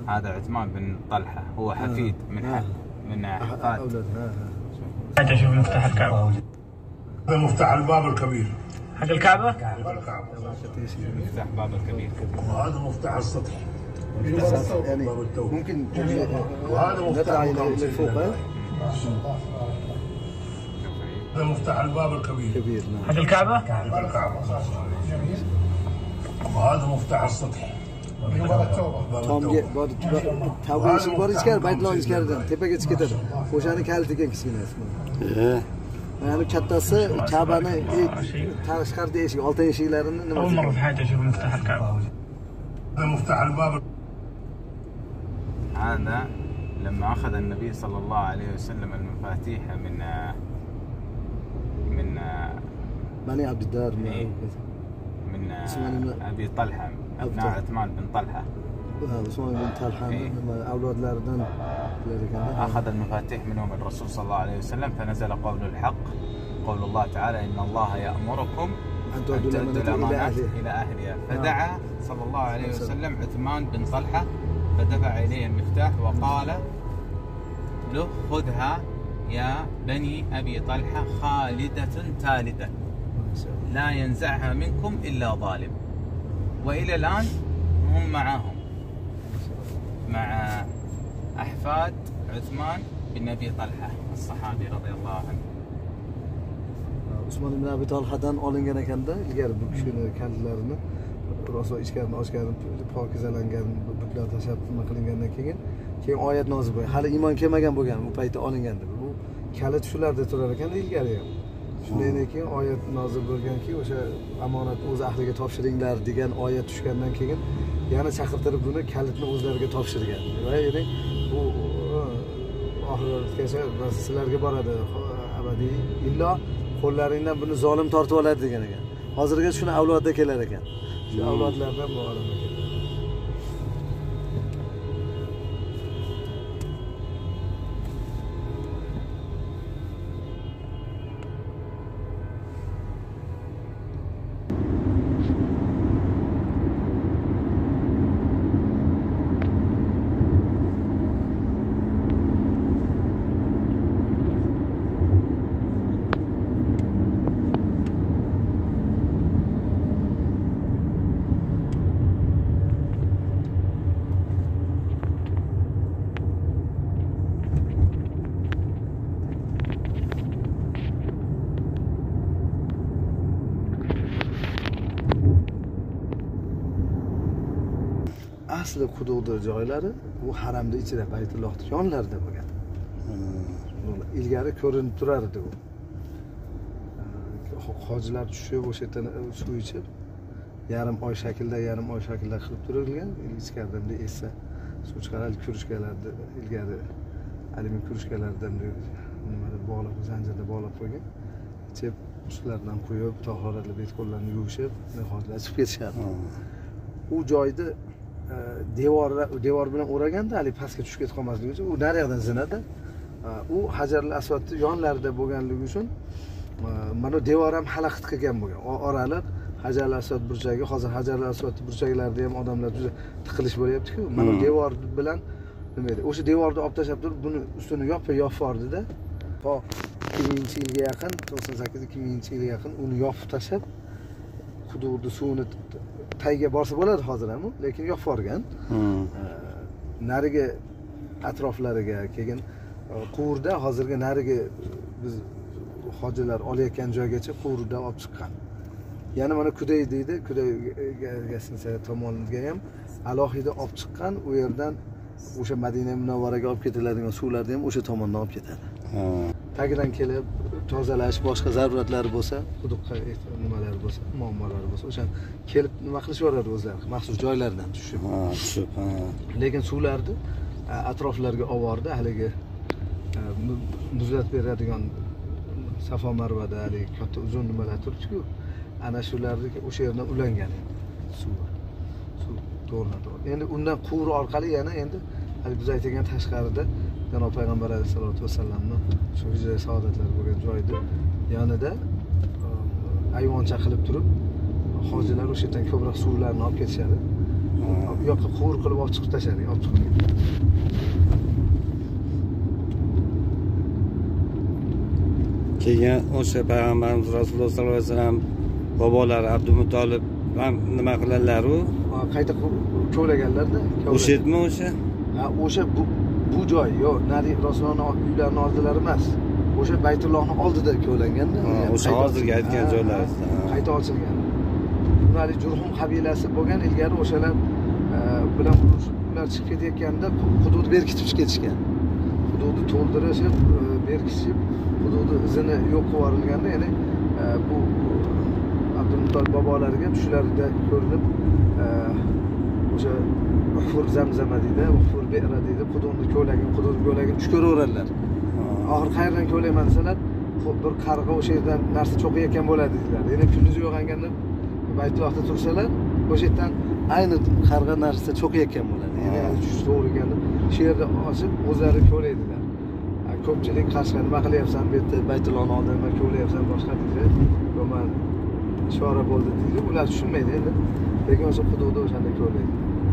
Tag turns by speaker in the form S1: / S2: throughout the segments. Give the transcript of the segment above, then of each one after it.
S1: هذا عثمان بن طلحة، هو حفيد من أحفاد.
S2: حتى شوف مفتاح الكعبة.
S3: هذا مفتاح الباب الكبير
S2: حق الكعبة؟
S1: مفتاح باب الكبير.
S3: وهذا مفتاح السطح.
S4: يعني ممكن
S3: وهذا مفتاح
S4: لفوق.
S3: هذا مفتاح الباب الكبير
S2: حق الكعبة؟
S3: الكعبة. وهذا مفتاح السطح.
S4: tepaga chiqadi. O'shani kalitiga kichkina ismi. Yani kattasi Ka'bani tashqarida eshik, oltin eshiklarini nima?
S2: أول مرة في حياتي أشوف مفتاح الكعبة.
S3: هذا مفتاح الباب.
S1: هذا لما أخذ النبي صلى الله عليه وسلم المفاتيح من
S4: بني عبد الدار
S1: من أبي طلحة، أبناء عثمان بن طلحة.
S4: عثمان بن طلحة أولادلaridan
S1: أخذ المفاتيح منهم الرسول صلى الله عليه وسلم، فنزل قول الحق، قول الله تعالى: إن الله يأمركم أن تؤدوا الأمانات إلى أهلها. فدعا صلى الله عليه وسلم عثمان بن طلحة فدفع إليه المفتاح وقال له: خذها يا بني أبي طلحة خالدة تالدة لا ينزعها منكم إلا ظالم. وإلى الآن هم معهم، مع أحفاد عثمان بن أبي طلحة الصحابي رضي الله عنه.
S4: Usmon ibn Abi Talhadan olingan ekanda, ilgari bu kishini kalitlarini rosa ichkarini ochgan, pokizalangan butlar tashab nima qilingandan keyin oyat nozil bo'lgan. Hali iymon kelmagan bo'lgan bu paytda olingandi. Bu kalit shularda turar ekan ilgari ham. Shundan keyin oyat nozil bo'lganki, o'sha amonat o'z ahliga topshiringlar degan oyat tushgandan keyin yana chaqirtirib buni kalitni o'zlariga topshirgan. Va ya'ni bu oxiratgacha sizlarga boradi abadiy, illo qo'llaringdan buni zolim tortib oladi degan ekan. Hozirga shuni avlodda kelar ekan. Shu avlodlardan bu olam ekan. Asli hududi joylari bu haramda ichida Baytullohning yonlarida bo'lgan. Ilgari ko'rinib turardi bu. Hojilar tushib o'sha yerdan suv ichib, yarim oy shaklda qilib turilgan. Ichkaridan esa suv chiqaradi, kurushkalarni ilgari alyumin kurushkalardan nimada bog'lab, zanjirda bog'lab qo'ygan. Ichib ustidan qo'yib, tahoratli bet-qo'llarni yuvishib, nihoyat chiqib ketishadi. U joyda devor bilan o'raganda hali pastga tushib ketib qolmasligi uchun u naryoqdan zinada. U Hajarul Aswadning yonlarida bo'lganligi uchun mana devor ham xalaqit qilgan bo'lgan. Oraliq Hajarul Aswad burchagi, hozir Hajarul Aswad burchaklarida ham odamlar juda tiqilish bo'lyapti-ku. Mana devor bilan nima edi? O'sha devorni olib tashlab turib, buni ustini yopib yordida. 2000-yilga yaqin, 98-2000-yilga yaqin uni yopib tashlab, hududni suvni tayga borsa bo'ladi hozir ham, lekin yopib yuborgan. Nariga atroflariga keyin quvurda hozirgi nariga biz hojilar olayotgan joygacha quvurda olib chiqqan. Yana mana Kuday deydi, Kudayga tomoniga ham alohida olib chiqqan. U yerdan o'sha Madina Munavvaraga olib ketiladigan suvlarni ham o'sha tomondan olib ketadi. Tagidan kelib tozalash, boshqa zaruratlari bo'lsa, quduqqa nimalari bo'lsa, muammolari bo'lsa, o'sha kelib nima qilish yuboradi o'zlari, maxsus joylardan tushib. Lekin suvlarni atroflarga olib haligi muzlat beradigan Safo Marvada haligi katta uzun nimalar turibdi-ku, ana shularni o'sha yerdan ulangan suv to'g'ri. Endi undan quvur orqali yana endi hali biz aytgan tashqarida Janob Payg'ambar alayhisolatu vasallamning shu hijra saodatlari bo'lgan joyda yonida ayvoncha qilib turib, hojilar o'sha yerdan ko'proq suvlarni olib ketishadi. Bu yoqqa quvur qilib olib chiqib tashladik, olib chiqdik.
S5: Keyin o'sha payg'ambarimiz Rasululloh sollallohu alayhi vasallam bobolari Abdumuttolib ham nima qiladilar-u?
S4: Qayta ko'laganlar-da.
S5: O'sha yermi o'sha?
S4: Ha, o'sha bu joy, yo'q, nari Rasulullohning uylarining oldilari emas. O'sha Baytullohning oldida ko'langanda.
S5: O'sha hozirgi aytgan joylar.
S4: Qayta ochilgan. Nari Jurhum qabilasi bo'lgan, ilgari o'shalar bilan ular chiqib ketayotganda hududni berkitib ketishgan. Hududni to'ldirishib, berkitib, hududni izini yo'q qilib yuborilganda, ya'ni bu Abdulmuttolib bobolariga tushlarida ko'rinib o'sha Uhfur Zamzama deydi, Uhfur Be'ra deydi, hududni ko'lagin tush ko'raveradilar. Oxir qayerdan ko'layman desalar, bir qarg'a o'sha yerdan narsa cho'qiyotgan bo'ladi dedilar. Ya'ni kunduzi yo'g'anganda Baytullohda tursalar, o'sha yerdan ayni qarg'a narsa cho'qiyotgan bo'ladi. Ya'ni tush to'g'rigan shu yerda ochib o'zlari ko'laydilar. Ko'pchilik qarshi nima qilyapsan bu yerda Baytullohning oldida nima ko'layapsan boshqa deydi. Men ishora bo'ldi deydi. Ular tushunmaydi endi. Lekin o'sha hududda o'shanda ko'rlaydi.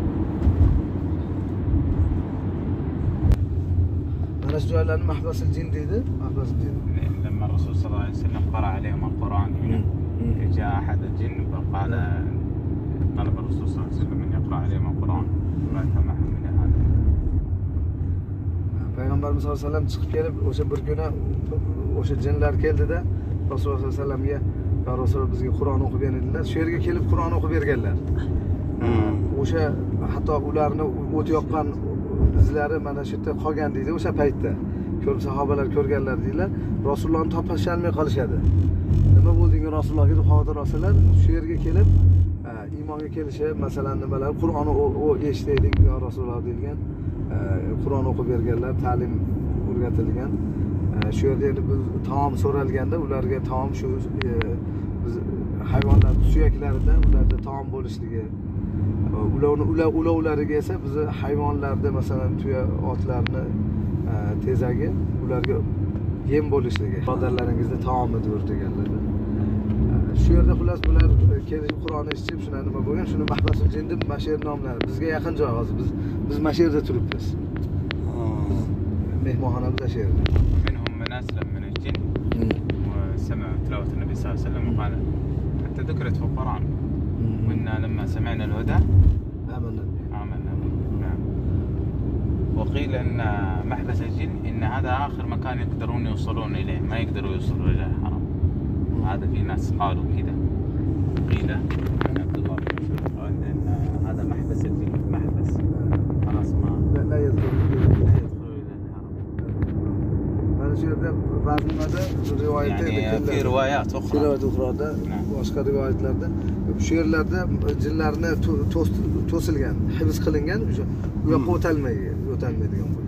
S4: Mana shu joylarni mahbasul jin deydi. Mahbasul jin.
S1: لما الرسول صلى الله عليه وسلم قرأ عليهم القرآن جاء أحد الجن فقال طلب الرسول صلى الله عليه وسلم أن يقرأ عليهم القرآن فما سمعهم من هذا.
S4: Payg'ambarimiz sollallohu alayhi vasallam chiqib kelib o'sha bir kuni o'sha jinlar keldida Rasululloh sollallohu alayhi vasallamga "Ya Rasululloh bizga Qur'on o'qib bering" dedilar. Shu yerga kelib Qur'on o'qib berganlar. O'sha hatto ularni o't yoqqan izlari mana shu yerda qolgan deydi o'sha paytda. Ko'p sahobalar ko'rganlar deydilar. Rasulullohni topasholmay qolishadi. Nima bo'ldingi Rasulullohga deb xavotir olsalar, shu yerga kelib iymonga kelishi, masalan nimalar, Qur'onni eshitaylik yo Rasululloh degan Qur'on o'qib berganlar, ta'lim o'rgatilgan. Shu yerda endi biz taom so'ralganda ularga taom shu biz hayvonlar suyaklaridan ularda taom bo'lishligi, ulovlariga esa biz hayvonlarda masalan tuya otlarni tezagi ularga yem bo'lishligi, xotirlaringizda taomidir deganlar. Shu yerda xullas bular kelib Qur'onni eshitib shuna nima bo'lgan, shuni mahbasul jin deb masher nomlari. Bizga yaqin joy hozir biz masherda turibmiz. mehmonxonamiz shu yerda.
S1: منهم من أسلم من الجن وسمع تلاوة النبي صلى الله عليه وسلم وقال حتى ذكرت في القرآن وإنا لما سمعنا الهدى آمنا به. نعم. وقيل أن محبس الجن إن هذا آخر مكان يقدرون يوصلون إليه، ما يقدروا يوصلوا إلى الحرم. هذا في ناس قالوا كذا. قيل عن عبد الله بن مسعود قال أن هذا محبس الجن، محبس خلاص ما
S4: لا يدخلوا
S1: إلى الحرم.
S4: Mana shu yerda ba'zida rivoyatda
S1: يعني في روايات أخرى.
S4: Rivoyat uxroda, boshqa rivoyatlarda shu yerlarda jinlarni to'silgan, hibs qilingan, o'sha u yoqqa o'tolmaydigan